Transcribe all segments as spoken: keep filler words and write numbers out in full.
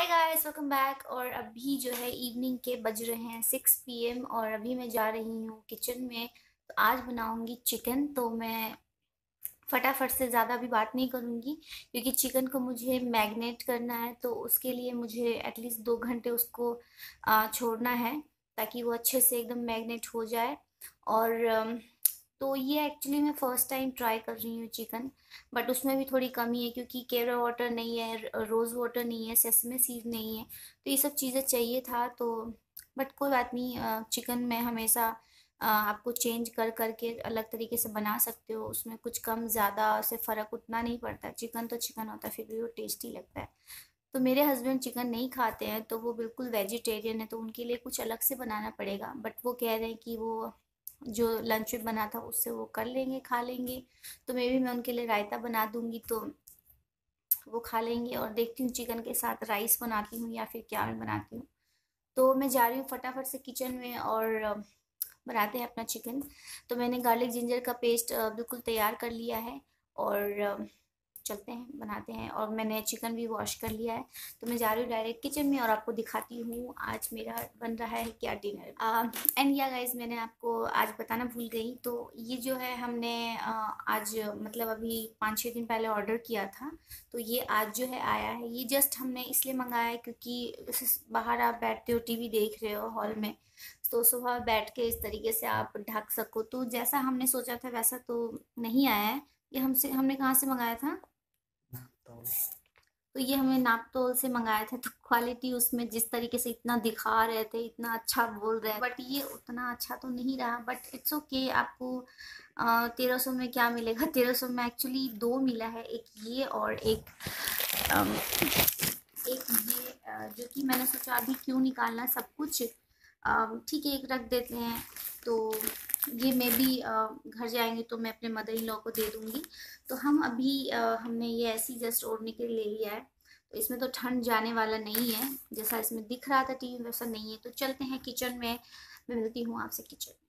Hi guys, welcome back. और अभी जो है इवनिंग के बज रहे हैं सिक्स पी एम और अभी मैं जा रही हूँ किचन में। तो आज बनाऊंगी चिकन। तो मैं फटाफट से ज़्यादा अभी बात नहीं करूँगी क्योंकि चिकन को मुझे मैग्नेट करना है। तो उसके लिए मुझे एटलीस्ट दो घंटे उसको आ, छोड़ना है ताकि वो अच्छे से एकदम मैग्नेट हो जाए। और अम, तो ये एक्चुअली मैं फ़र्स्ट टाइम ट्राई कर रही हूँ चिकन। बट उसमें भी थोड़ी कमी है क्योंकि केवड़ा वाटर नहीं है, रोज़ वाटर नहीं है, सेसमे सीड नहीं है। तो ये सब चीज़ें चाहिए था। तो बट कोई बात नहीं, चिकन में हमेशा अ, आपको चेंज कर करके अलग तरीके से बना सकते हो। उसमें कुछ कम ज़्यादा से फ़र्क उतना नहीं पड़ता। चिकन तो चिकन होता है, फिर भी वो टेस्टी लगता है। तो मेरे हस्बैंड चिकन नहीं खाते हैं, तो वो बिल्कुल वेजिटेरियन है, तो उनके लिए कुछ अलग से बनाना पड़ेगा। बट वो कह रहे हैं कि वो जो लंच में बना था उससे वो कर लेंगे, खा लेंगे। तो मे भी मैं उनके लिए रायता बना दूंगी तो वो खा लेंगे। और देखती हूँ चिकन के साथ राइस बनाती हूँ या फिर क्या मैं बनाती हूँ। तो मैं जा रही हूँ फटाफट से किचन में और अ, बनाते हैं अपना चिकन। तो मैंने गार्लिक जिंजर का पेस्ट अ, बिल्कुल तैयार कर लिया है। और अ, चलते हैं बनाते हैं। और मैंने चिकन भी वॉश कर लिया है। तो मैं जा रही हूँ डायरेक्ट किचन में और आपको दिखाती हूँ आज मेरा बन रहा है क्या डिनर। एंड या गाइज, मैंने आपको आज बताना भूल गई। तो ये जो है हमने अ, आज मतलब अभी पाँच छः दिन पहले ऑर्डर किया था। तो ये आज जो है आया है। ये जस्ट हमने इसलिए मंगाया है क्योंकि इस- बाहर आप बैठते हो, टीवी देख रहे हो हॉल में, तो सुबह बैठ के इस तरीके से आप ढक सको। तो जैसा हमने सोचा था वैसा तो नहीं आया है। ये हमसे हमने कहाँ से मंगाया था? तो ये हमें नापतोल से मंगाया था। तो क्वालिटी उसमें जिस तरीके से इतना दिखा रहे थे, इतना अच्छा बोल रहे हैं, बट ये उतना अच्छा तो नहीं रहा। But it's okay. आपको तेरह सौ में क्या मिलेगा? तेरह सौ में एक्चुअली दो मिला है, एक ये और एक अम, एक ये अ, जो कि मैंने सोचा अभी क्यों निकालना सब कुछ, अम, ठीक है एक रख देते हैं। तो ये मैं भी अ, घर जाएंगे तो मैं अपने मदर इन लॉ को दे दूंगी। तो हम अभी अ, हमने ये ऐसी जस्ट ओढ़ने के लिए ले लिया है। तो इसमें तो ठंड जाने वाला नहीं है, जैसा इसमें दिख रहा था टीवी वैसा नहीं है। तो चलते हैं किचन में, मैं मिलती हूँ आपसे किचन में।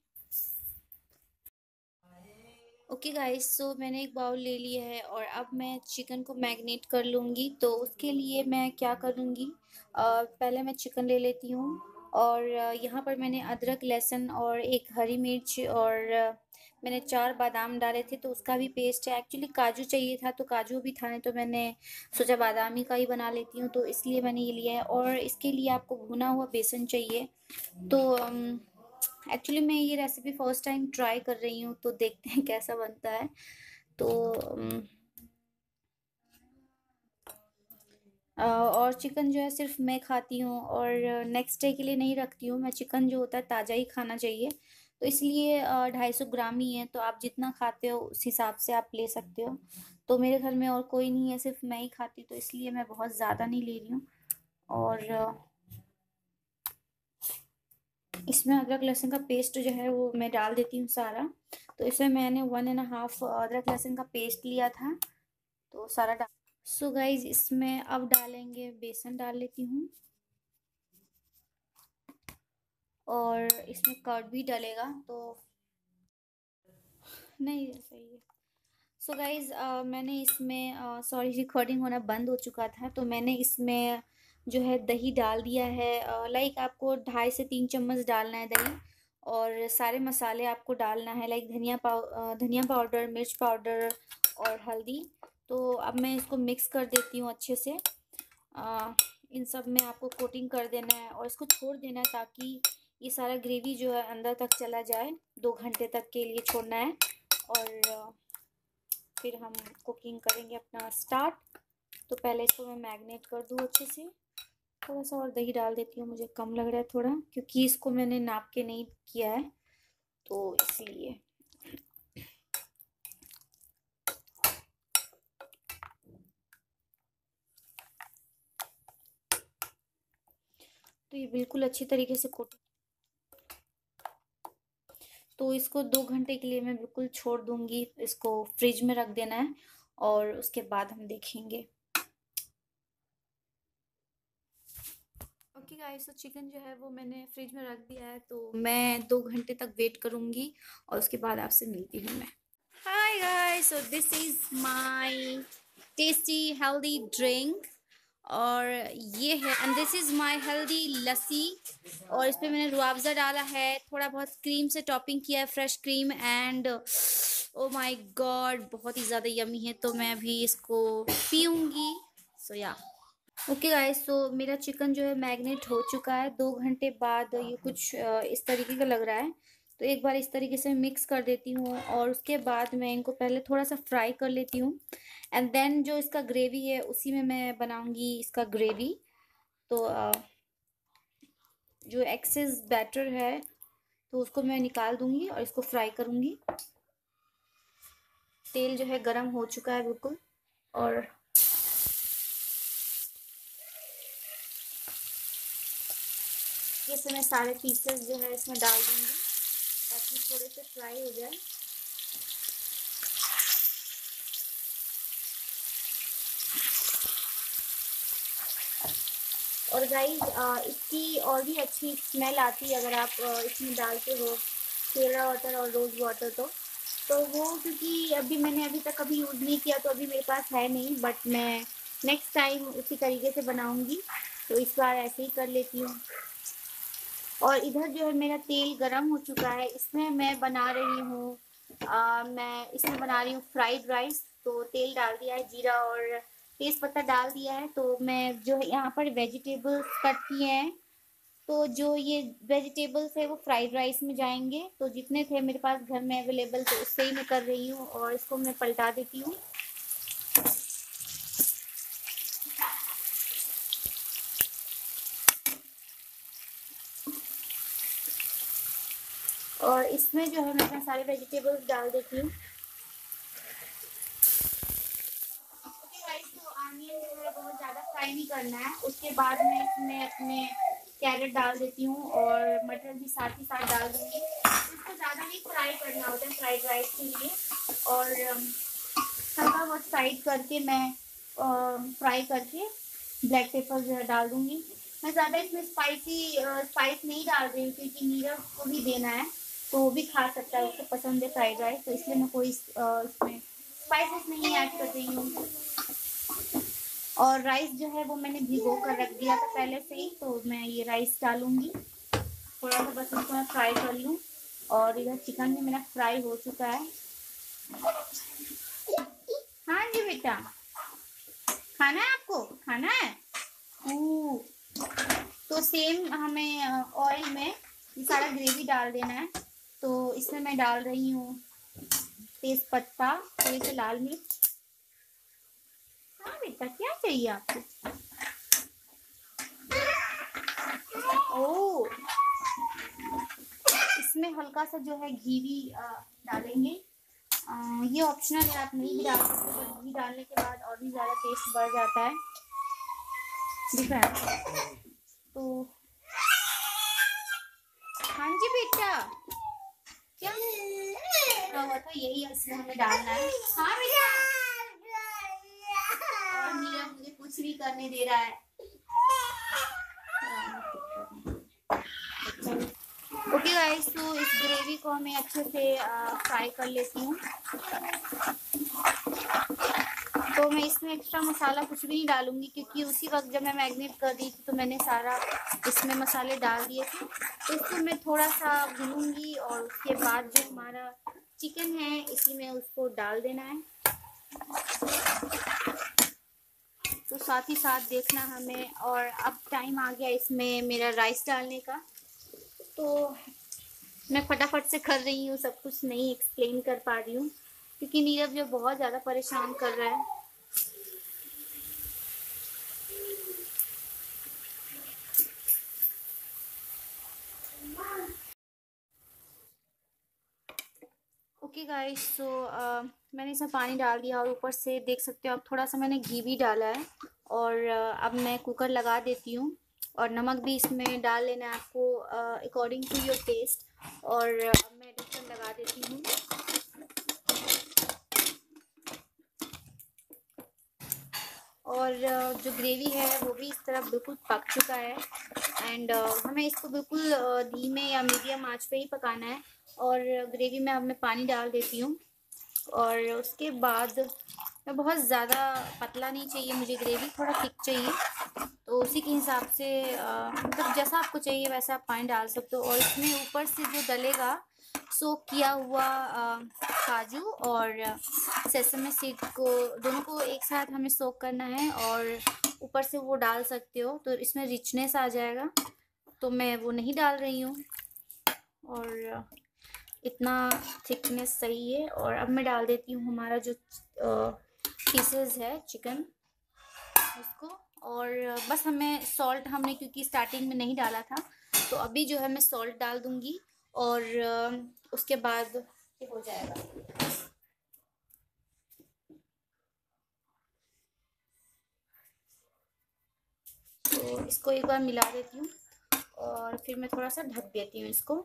ओके गाइस, सो मैंने एक बाउल ले लिया है और अब मैं चिकन को मैरिनेट कर लूँगी। तो उसके लिए मैं क्या करूँगी, अ, पहले मैं चिकन ले लेती हूँ। और अ, यहाँ पर मैंने अदरक, लहसुन और एक हरी मिर्च और अ, मैंने चार बादाम डाले थे तो उसका भी पेस्ट है। एक्चुअली काजू चाहिए था तो काजू भी था नहीं, तो मैंने सोचा बादाम ही का ही बना लेती हूँ, तो इसलिए मैंने ये लिया है। और इसके लिए आपको भुना हुआ बेसन चाहिए। तो एक्चुअली मैं ये रेसिपी फर्स्ट टाइम ट्राई कर रही हूँ, तो देखते हैं कैसा बनता है। तो अम, अ, और चिकन जो है सिर्फ मैं खाती हूँ और नेक्स्ट डे के लिए नहीं रखती हूँ मैं। चिकन जो होता है ताज़ा ही खाना चाहिए, तो इसलिए ढाई सौ ग्राम ही है। तो आप जितना खाते हो उस हिसाब से आप ले सकते हो। तो मेरे घर में और कोई नहीं है, सिर्फ मैं ही खाती, तो इसलिए मैं बहुत ज़्यादा नहीं ले रही हूँ। और अ, इसमें अदरक लहसुन का पेस्ट जो है वो मैं डाल देती हूँ सारा। तो इसमें मैंने वन एंड हाफ अदरक लहसुन का पेस्ट लिया था, तो सारा डाल। सो गाइज, इसमें अब डालेंगे बेसन, डाल लेती हूँ। और इसमें कर्ड भी डलेगा तो नहीं सही है। सो गाइज, मैंने इसमें सॉरी रिकॉर्डिंग होना बंद हो चुका था, तो मैंने इसमें जो है दही डाल दिया है। लाइक आपको ढाई से तीन चम्मच डालना है दही। और सारे मसाले आपको डालना है, लाइक धनिया पाउ अ, धनिया पाउडर, मिर्च पाउडर और हल्दी। तो अब मैं इसको मिक्स कर देती हूँ अच्छे से। अ, इन सब में आपको कोटिंग कर देना है और इसको छोड़ देना है ताकि ये सारा ग्रेवी जो है अंदर तक चला जाए। दो घंटे तक के लिए छोड़ना है। और अ, फिर हम कुकिंग करेंगे अपना स्टार्ट। तो पहले इसको मैं मैरिनेट कर दूँ अच्छे से। थोड़ा सा और दही डाल देती हूँ, मुझे कम लग रहा है थोड़ा, क्योंकि इसको मैंने नाप के नहीं किया है, तो इसलिए। तो ये बिल्कुल अच्छी तरीके से कोट। तो इसको दो घंटे के लिए मैं बिल्कुल छोड़ दूंगी, इसको फ्रिज में रख देना है और उसके बाद हम देखेंगे। ओके गाइस, तो चिकन जो है वो मैंने फ्रिज में रख दिया है, तो मैं दो घंटे तक वेट करूंगी और उसके बाद आपसे मिलती हूँ मैं। Hi guys, so this is my tasty healthy drink. और ये है, and this is my healthy lassi. और इस पे मैंने रुआवज़ा डाला है, थोड़ा बहुत क्रीम से टॉपिंग किया है, fresh cream. And oh my God, बहुत ही ज़्यादा यमी है। तो मैं अभी इसको पीऊँगी। सो या ओके गाइस, तो मेरा चिकन जो है मैग्नेट हो चुका है। दो घंटे बाद ये कुछ अ, इस तरीके का लग रहा है। तो एक बार इस तरीके से मिक्स कर देती हूँ और उसके बाद मैं इनको पहले थोड़ा सा फ्राई कर लेती हूँ। एंड देन जो इसका ग्रेवी है उसी में मैं बनाऊंगी इसका ग्रेवी। तो अ, जो एक्सेस बैटर है तो उसको मैं निकाल दूंगी और इसको फ्राई करूंगी। तेल जो है गरम हो चुका है बिल्कुल। और इसमें मैं सारे पीसेस जो है इसमें डाल दूंगी ताकि थोड़े से फ्राई हो जाए। और गाइस इसकी और भी अच्छी स्मेल आती है अगर आप इसमें डालते हो केला वाटर और रोज़ वाटर। तो तो वो क्योंकि अभी मैंने अभी तक कभी यूज़ नहीं किया तो अभी मेरे पास है नहीं, बट मैं नेक्स्ट टाइम उसी तरीके से बनाऊंगी। तो इस बार ऐसे ही कर लेती हूँ। और इधर जो है मेरा तेल गरम हो चुका है, इसमें मैं बना रही हूँ आ, मैं इसमें बना रही हूँ फ्राइड राइस। तो तेल डाल दिया है, जीरा और तेज़ पत्ता डाल दिया है। तो मैं जो है यहाँ पर वेजिटेबल्स कट किए हैं, तो जो ये वेजिटेबल्स है वो फ्राइड राइस में जाएंगे। तो जितने थे मेरे पास घर में अवेलेबल तो उससे ही मैं कर रही हूँ और इसको मैं पलटा देती हूँ। और इसमें जो है मैं सारे वेजिटेबल्स डाल देती हूँ। तो आनियन जो है बहुत ज़्यादा फ्राई नहीं करना है। उसके बाद मैं इसमें अपने कैरेट डाल देती हूँ और मटर भी साथ ही साथ डाल दूँगी। इसको ज़्यादा नहीं फ्राई करना होता है फ्राइड राइस के लिए। और हल्का बहुत साइड करके मैं फ्राई करके ब्लैक पेपर जो है डाल दूँगी। मैं ज़्यादा इसमें स्पाइसी स्पाइस नहीं डाल रही हूँ क्योंकि नीरज को भी देना है, तो वो भी खा सकता है, उसको पसंद है फ्राइड राइस। तो इसलिए मैं कोई इसमें स्पाइसेस नहीं ऐड कर रही हूँ। और राइस जो है वो मैंने भिगो कर रख दिया था पहले से ही। तो मैं ये राइस डालूंगी, थोड़ा सा बस इसको मैं फ्राई कर लूँ। और इधर चिकन भी मेरा फ्राई हो चुका है। हाँ जी बेटा, खाना है आपको, खाना है। तो सेम हमें ऑयल में ये सारा ग्रेवी डाल देना है। तो इसमें मैं डाल रही हूँ तेज पत्ता, थोड़ी सी लाल मिर्च। हाँ बेटा, क्या चाहिए आपको? ओ, इसमें हल्का सा जो है घी भी डालेंगे। ये ऑप्शनल है, आप नहीं भी डाल सकते, तो घी डालने के बाद और भी ज़्यादा टेस्ट बढ़ जाता है। दिख रहा है? तो हाँ जी बेटा, क्या क्या हुआ था? यही इसमें हमें डालना है। हाँ बेटा, और मीरा मुझे कुछ भी करने दे रहा है। ओके गाइस, तो इस ग्रेवी को हमें अच्छे से फ्राई कर लेती हूँ। तो मैं इसमें एक्स्ट्रा मसाला कुछ भी नहीं डालूंगी क्योंकि उसी वक्त जब मैं मैरिनेट कर दी थी तो मैंने सारा इसमें मसाले डाल दिए थे। तो इसको मैं थोड़ा सा भूनूंगी और उसके बाद जो हमारा चिकन है इसी में उसको डाल देना है। तो साथ ही साथ देखना हमें। और अब टाइम आ गया इसमें मेरा राइस डालने का। तो मैं फटाफट से कर रही हूँ, सब कुछ नहीं एक्सप्लेन कर पा रही हूँ क्योंकि नीरव जो बहुत ज़्यादा परेशान कर रहा है। ओके गाइस, तो मैंने इसमें पानी डाल दिया और ऊपर से देख सकते हो आप थोड़ा सा मैंने घी भी डाला है। और uh, अब मैं कुकर लगा देती हूँ। और नमक भी इसमें डाल लेना है आपको अकॉर्डिंग टू योर टेस्ट। और uh, अब मैं ढक्कन लगा देती हूँ। और uh, जो ग्रेवी है वो भी इस तरफ बिल्कुल पक चुका है। एंड uh, हमें इसको बिल्कुल uh, धीमे या मीडियम आंच पे ही पकाना है। और ग्रेवी में अब मैं पानी डाल देती हूँ। और उसके बाद मैं बहुत ज़्यादा पतला नहीं चाहिए, मुझे ग्रेवी थोड़ा थिक चाहिए, तो उसी के हिसाब से अ, मतलब जैसा आपको चाहिए वैसा आप पानी डाल सकते हो। और इसमें ऊपर से जो डलेगा सोक किया हुआ अ, काजू और सेसमे सीड को, दोनों को एक साथ हमें सोक करना है और ऊपर से वो डाल सकते हो, तो इसमें रिचनेस आ जाएगा। तो मैं वो नहीं डाल रही हूँ और इतना थिकनेस सही है। और अब मैं डाल देती हूँ हमारा जो पीसेस है चिकन उसको। और बस हमें सॉल्ट, हमने क्योंकि स्टार्टिंग में नहीं डाला था, तो अभी जो है मैं सॉल्ट डाल दूंगी और उसके बाद ये हो जाएगा। तो इसको एक बार मिला देती हूँ और फिर मैं थोड़ा सा ढक देती हूँ इसको।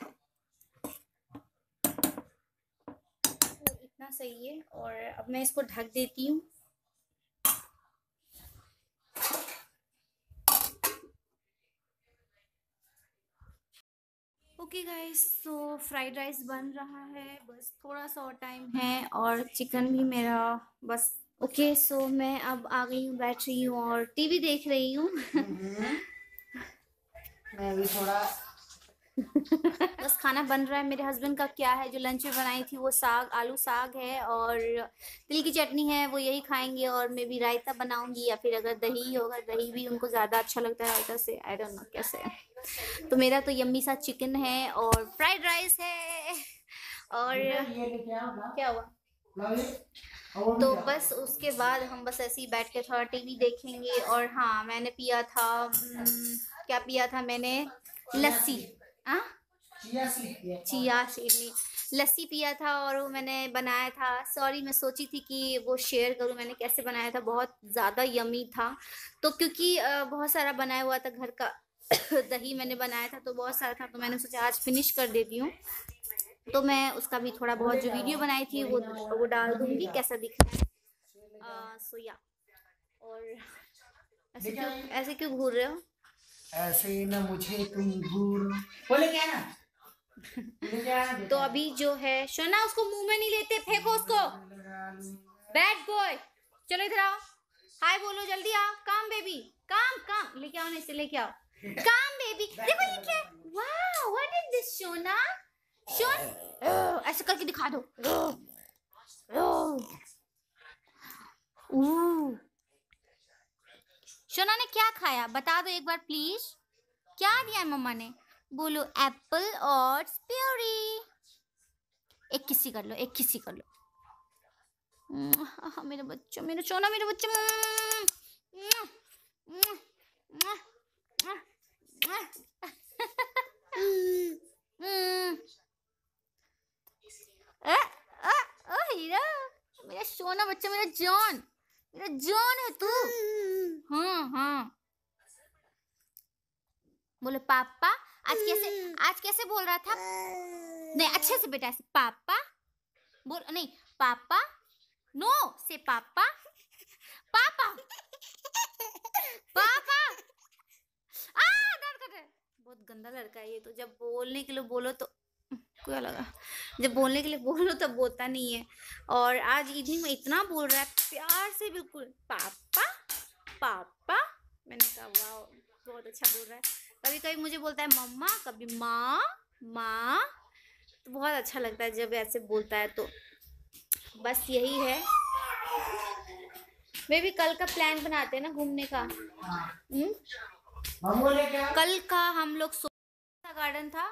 तो इतना सही है और अब मैं इसको ढक देती हूँ। ओके गाइस, तो फ्राइड राइस बन रहा है, बस थोड़ा सा और टाइम है और चिकन भी मेरा बस। ओके okay, सो so मैं अब आ गई हूँ, बैठ रही हूँ और टीवी देख रही हूँ। मैं भी थोड़ा बस खाना बन रहा है। मेरे हस्बैंड का क्या है, जो लंच में बनाई थी वो साग, आलू साग है और तिल की चटनी है, वो यही खाएंगे। और मैं भी रायता बनाऊंगी, या फिर अगर दही होगा, दही भी उनको ज़्यादा अच्छा लगता है रायता से, आई डोंट नो कैसे। तो मेरा तो यम्मी सा चिकन है और फ्राइड राइस है। और क्या हुआ, तो बस उसके बाद हम बस ऐसे ही बैठ के थोड़ा टीवी देखेंगे। और हाँ, मैंने पिया था, क्या पिया था मैंने, लस्सी। हाँ, चिया सीड नहीं, लस्सी पिया था और वो मैंने बनाया था। सॉरी, मैं सोची थी कि वो शेयर करूं मैंने कैसे बनाया था, बहुत ज़्यादा यमी था। तो क्योंकि बहुत सारा बनाया हुआ था घर का, दही मैंने बनाया था तो बहुत सारा था, तो मैंने सोचा आज फिनिश कर देती हूँ। तो मैं उसका भी थोड़ा बहुत जो वीडियो बनाई थी वो वो डाल दूंगी, कैसा दिख रहा है। सो या, और ऐसे क्यों ऐसे क्यों घूर रहे हो? ऐसे ही ना मुझे तुम घूर बोले क्या ना। तो अभी जो है, शोना उसको मुंह में नहीं लेते, फेंको उसको। बैड बॉय, चलो इधर आओ, हाय बोलो, जल्दी आओ। काम बेबी, काम काम लेके आओ ना, इसे लेके आओ। काम बेबी, देखो ये क्या, वाओ व्हाट इज दिस शोना। शोन, ऐसे करके दिखा दो। शोना ने क्या खाया बता दो एक बार प्लीज, क्या दिया है मम्मा ने? बोलो एप्पल और स्पेरी। एक किसी कर लो, एक किसी कर लो। मेरे बच्चों, मेरे सोना, मेरे बच्चे। हीरा, मेरा सोना बच्चा, मेरा जॉन, मेरा जॉन है तू। हाँ हाँ, बोले पापा। आज कैसे, आज कैसे बोल रहा था? नहीं, अच्छे से बेटा, ऐसे पापा बोल, नहीं पापा, नो से पापा, पापा पापा। आ दर्द कर रहा है, बहुत गंदा लड़का है ये तो। जब बोलने के लिए बोलो तो क्या लगा, जब बोलने के लिए बोलो तो बोलता नहीं है। और आज इवनिंग में इतना बोल रहा है प्यार से, बिल्कुल पापा पापा। मैंने कहा वाह, बहुत अच्छा बोल रहा है। कभी कभी मुझे बोलता है मम्मा, कभी माँ माँ, तो बहुत अच्छा लगता है जब ऐसे बोलता है। तो बस यही है। वे भी कल का प्लान बनाते हैं ना घूमने का। हम्म, कल का हम लोग सोचा गार्डन था,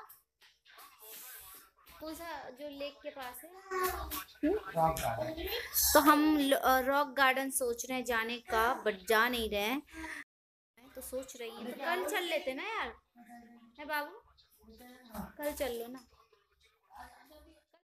कौन सा जो लेक के पास है, तो हम रॉक गार्डन सोच रहे हैं जाने का, बट जा नहीं रहे हैं। तो सोच रही है तो कल चल लेते ना यार, है बाबू, कल चल लो ना।